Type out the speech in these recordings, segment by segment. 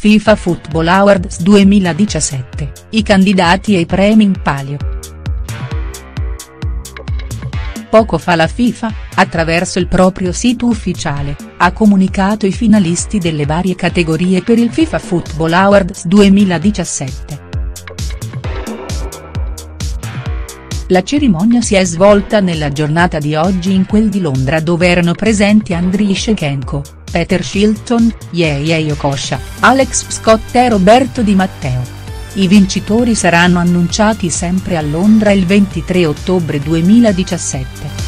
FIFA Football Awards 2017, i candidati ai premi in palio. Poco fa la FIFA, attraverso il proprio sito ufficiale, ha comunicato i finalisti delle varie categorie per il FIFA Football Awards 2017. La cerimonia si è svolta nella giornata di oggi in quel di Londra, dove erano presenti Andriy Shevchenko, Peter Shilton, Yaya Okocha, Alex Scott e Roberto Di Matteo. I vincitori saranno annunciati sempre a Londra il 23 ottobre 2017.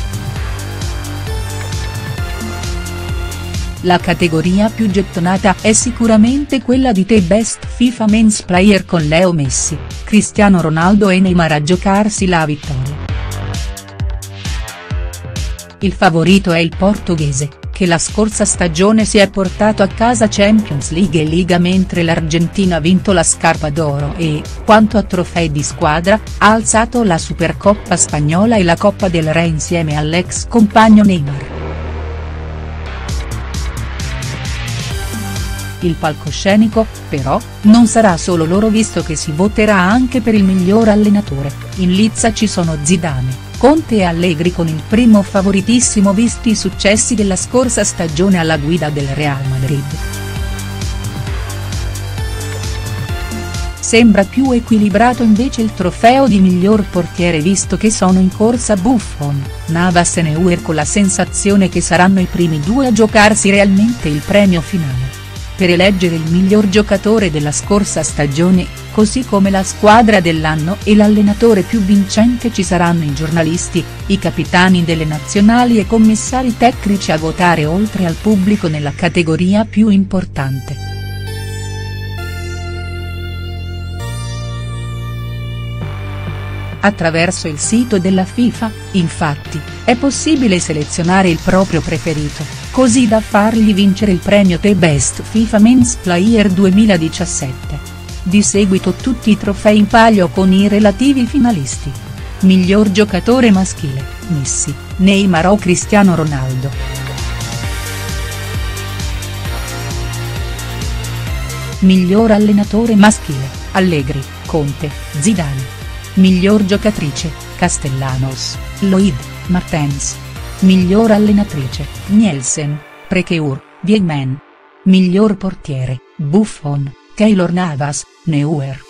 La categoria più gettonata è sicuramente quella di The Best FIFA Men's Player, con Leo Messi, Cristiano Ronaldo e Neymar a giocarsi la vittoria. Il favorito è il portoghese, che la scorsa stagione si è portato a casa Champions League e Liga, mentre l'Argentina ha vinto la scarpa d'oro e, quanto a trofei di squadra, ha alzato la Supercoppa spagnola e la Coppa del Re insieme all'ex compagno Neymar. Il palcoscenico, però, non sarà solo loro, visto che si voterà anche per il miglior allenatore. In lizza ci sono Zidane, Conte e Allegri, con il primo favoritissimo visti i successi della scorsa stagione alla guida del Real Madrid. Sembra più equilibrato invece il trofeo di miglior portiere, visto che sono in corsa Buffon, Navas e Neuer, con la sensazione che saranno i primi due a giocarsi realmente il premio finale. Per eleggere il miglior giocatore della scorsa stagione, così come la squadra dell'anno e l'allenatore più vincente, ci saranno i giornalisti, i capitani delle nazionali e commissari tecnici a votare, oltre al pubblico nella categoria più importante. Attraverso il sito della FIFA, infatti, è possibile selezionare il proprio preferito, così da fargli vincere il premio The Best FIFA Men's Player 2017. Di seguito tutti i trofei in palio con i relativi finalisti. Miglior giocatore maschile, Messi, Neymar o Cristiano Ronaldo. Miglior allenatore maschile, Allegri, Conte, Zidane. Miglior giocatrice, Castellanos, Lloyd, Martens. Miglior allenatrice, Nielsen, Prekeur, Wiegman. Miglior portiere, Buffon, Keylor Navas, Neuer.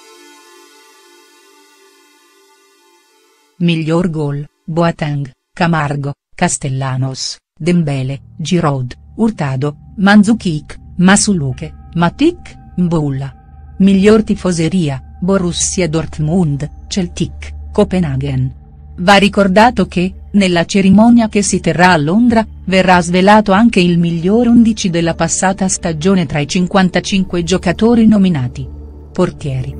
Miglior gol, Boateng, Camargo, Castellanos, Dembele, Giroud, Hurtado, Mandzukic, Masuluke, Matic, Mboula. Miglior tifoseria, Borussia Dortmund, Celtic, Copenaghen. Va ricordato che, nella cerimonia che si terrà a Londra, verrà svelato anche il miglior 11 della passata stagione tra i 55 giocatori nominati. Portieri.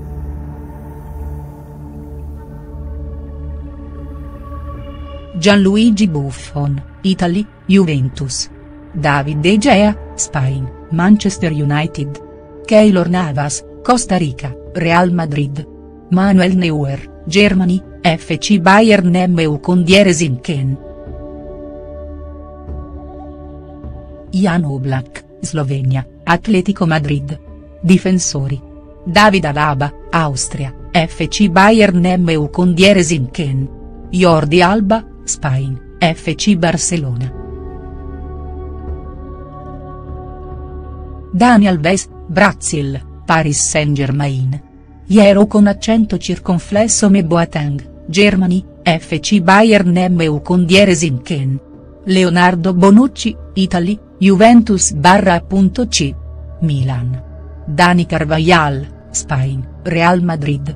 Gianluigi Buffon, Italy, Juventus. David De Gea, Spain, Manchester United. Keylor Navas, Costa Rica, Real Madrid. Manuel Neuer, Germany, FC Bayern München. Jan Oblak, Slovenia, Atletico Madrid. Difensori. David Alaba, Austria, FC Bayern München. Jordi Alba, Spain, FC Barcellona. Dani Alves, Brasil, Paris Saint-Germain. Iero con accento circonflesso Boateng, Germany, FC Bayern München. Leonardo Bonucci, Italy, Juventus /C. Milan. Dani Carvajal, Spain, Real Madrid.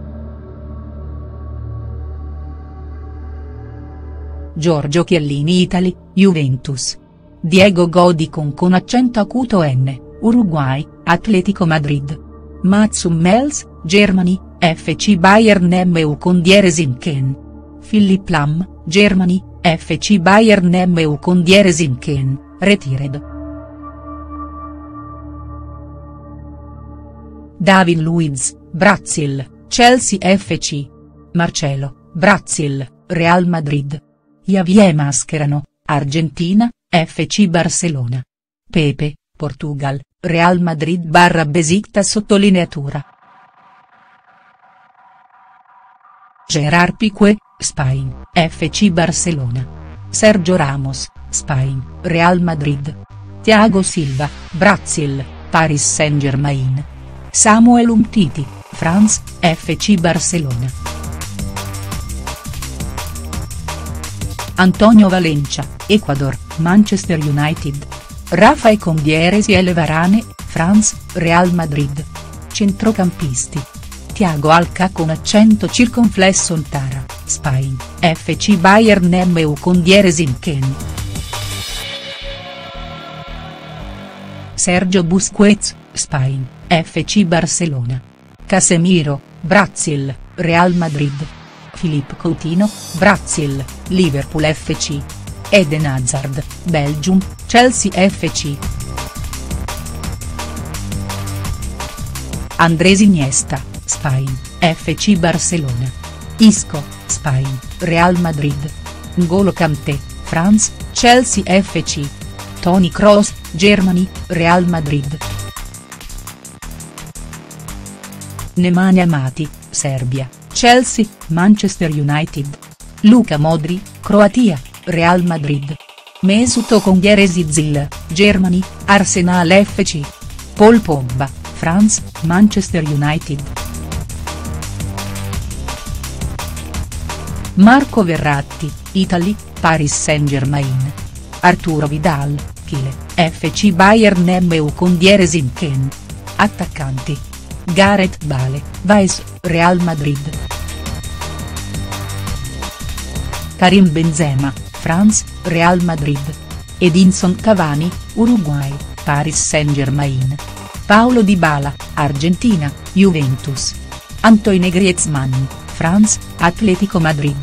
Giorgio Chiellini, Italy, Juventus. Diego Godin con accento acuto N, Uruguay, Atletico Madrid. Mats Hummels, Germany, FC Bayern München. Philipp Lahm, Germany, FC Bayern München, retired. David Luiz, Brasil, Chelsea FC. Marcelo, Brasil, Real Madrid. Javier Mascherano, Argentina, FC Barcelona. Pepe, Portugal, Real Madrid / Besiktas sottolineatura. Gerard Piqué, Spain, FC Barcelona. Sergio Ramos, Spain, Real Madrid. Thiago Silva, Brasil, Paris Saint-Germain. Samuel Umtiti, France, FC Barcelona. Antonio Valencia, Ecuador, Manchester United. Rafael Condieresi e Varane, France, Real Madrid. Centrocampisti. Thiago Alca con accento circonflesso Ntara, Spain, FC Bayern Nemeu Condieresi Ken. Sergio Busquets, Spain, FC Barcelona. Casemiro, Brasil, Real Madrid. Philippe Coutinho, Brasil, Liverpool FC. Eden Hazard, Belgium, Chelsea FC. Andrés Iniesta, Spain, FC Barcelona. Isco, Spain, Real Madrid. N'Golo Kanté, France, Chelsea FC. Toni Kroos, Germany, Real Madrid. Nemanja Matic, Serbia, Chelsea, Manchester United. Luka Modric, Croatia, Real Madrid. Mesut Özil, Germany, Arsenal FC. Paul Pogba, France, Manchester United. Marco Verratti, Italy, Paris Saint-Germain. Arturo Vidal, Chile, FC Bayern Nemeu Condieresi Ken. Attaccanti. Gareth Bale, Vice, Real Madrid. Karim Benzema, France, Real Madrid. Edinson Cavani, Uruguay, Paris Saint-Germain. Paulo Dybala, Argentina, Juventus. Antoine Griezmann, France, Atletico Madrid.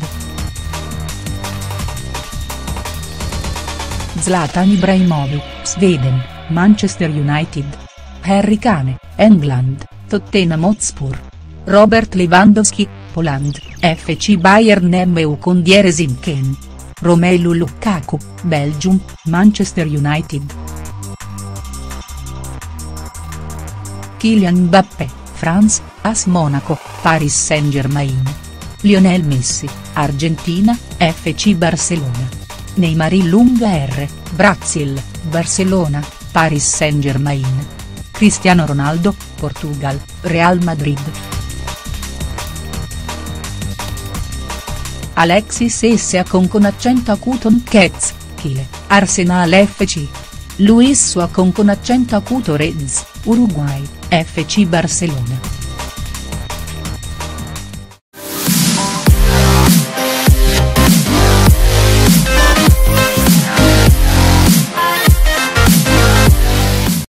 Zlatan Ibrahimovic, Sweden, Manchester United. Harry Kane, England, Tottenham Hotspur. Robert Lewandowski, Poland, FC Bayern Nemeu Condieresi Ken. Romelu Lukaku, Belgium, Manchester United. Kylian Mbappé, France, AS Monaco, Paris Saint-Germain. Lionel Messi, Argentina, FC Barcelona. Neymar Lunga R, Brasil, Barcelona, Paris Saint-Germain. Cristiano Ronaldo, Portugal, Real Madrid. Alexis Essa con accento acuto Nkets, Chile, Arsenal FC. Luis Suarez con accento acuto Reds, Uruguay, FC Barcelona.